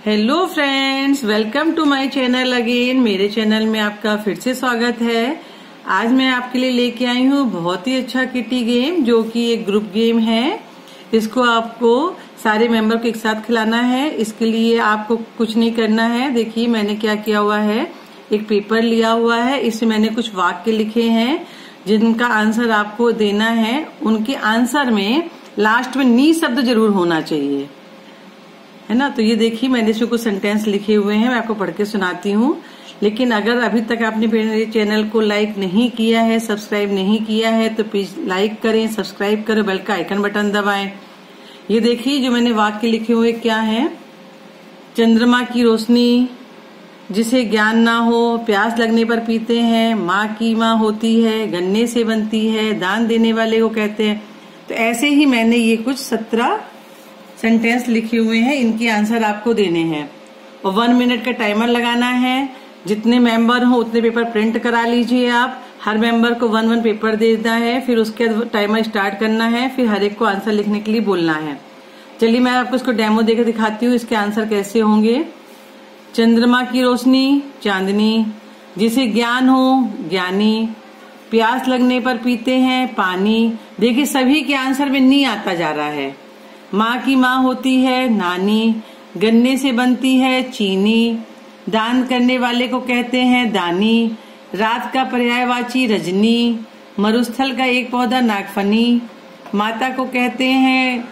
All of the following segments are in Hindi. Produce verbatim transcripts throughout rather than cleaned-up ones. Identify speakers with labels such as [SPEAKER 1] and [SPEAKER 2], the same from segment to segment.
[SPEAKER 1] Hello friends, welcome to my channel again. मेरे चैनल में आपका फिर से स्वागत है। आज मैं आपके लिए लेके आई हूँ बहुत ही अच्छा किटी गेम, जो कि एक ग्रुप गेम है। इसको आपको सारे मेंबर को एक साथ खिलाना है। इसके लिए आपको कुछ नहीं करना है। देखिए मैंने क्या किया हुआ है, एक पेपर लिया हुआ है, इसमें मैंने कुछ वाक्य लिखे हैं जिनका आंसर आपको देना है। उनके आंसर में लास्ट में नी शब्द जरूर होना चाहिए, है ना। तो ये देखिए मैंने इसमें कुछ सेंटेंस लिखे हुए हैं, मैं आपको पढ़ के सुनाती हूँ। लेकिन अगर अभी तक आपने मेरे चैनल को लाइक नहीं किया है, सब्सक्राइब नहीं किया है, तो प्लीज लाइक करें, सब्सक्राइब करें, बेल का आइकन बटन दबाएं। ये देखिए जो मैंने वाक्य लिखे हुए क्या है। चंद्रमा की रोशनी, जिसे ज्ञान ना हो प्यास लगने पर पीते हैं, माँ की माँ होती है, गन्ने से बनती है, दान देने वाले को कहते हैं। तो ऐसे ही मैंने ये कुछ सत्रह सेंटेंस लिखे हुए हैं, इनके आंसर आपको देने हैं। और वन मिनट का टाइमर लगाना है। जितने मेंबर हो उतने पेपर प्रिंट करा लीजिए आप। हर मेंबर को वन वन पेपर देना है, फिर उसके बाद टाइमर स्टार्ट करना है, फिर हर एक को आंसर लिखने के लिए बोलना है। चलिए मैं आपको इसको डेमो देकर दिखाती हूँ, इसके आंसर कैसे होंगे। चंद्रमा की रोशनी, चांदनी, जिसे ज्ञान हो, ज्ञानी, प्यास लगने पर पीते हैं, पानी। देखिए सभी के आंसर में नी आता जा रहा है। माँ की माँ होती है, नानी, गन्ने से बनती है, चीनी, दान करने वाले को कहते हैं, दानी, रात का पर्यायवाची, रजनी, मरुस्थल का एक पौधा, नागफनी, माता को कहते हैं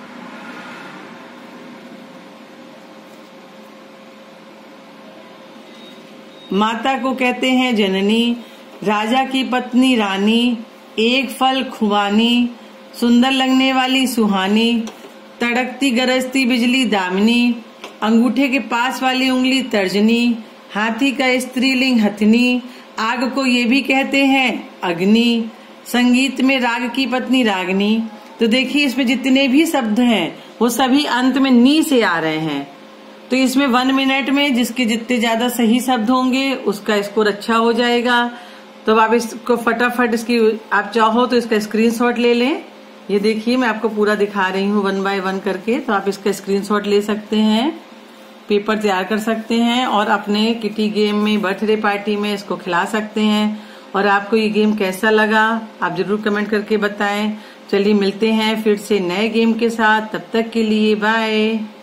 [SPEAKER 1] माता को कहते हैं जननी, राजा की पत्नी रानी, एक फल खुबानी, सुंदर लगने वाली सुहानी, तड़कती गरजती बिजली दामिनी, अंगूठे के पास वाली उंगली तर्जनी, हाथी का स्त्रीलिंग हथनी, आग को ये भी कहते हैं अग्नि, संगीत में राग की पत्नी रागनी। तो देखिए इसमें जितने भी शब्द हैं वो सभी अंत में नी से आ रहे हैं। तो इसमें वन मिनट में जिसके जितने ज्यादा सही शब्द होंगे उसका स्कोर अच्छा हो जाएगा। तो आप इसको फटाफट इसकी आप चाहो तो इसका स्क्रीनशॉट ले लें। ये देखिए मैं आपको पूरा दिखा रही हूँ वन बाय वन करके, तो आप इसका स्क्रीनशॉट ले सकते हैं, पेपर तैयार कर सकते हैं और अपने किटी गेम में, बर्थडे पार्टी में इसको खिला सकते हैं। और आपको ये गेम कैसा लगा आप जरूर कमेंट करके बताएं। चलिए मिलते हैं फिर से नए गेम के साथ, तब तक के लिए बाय।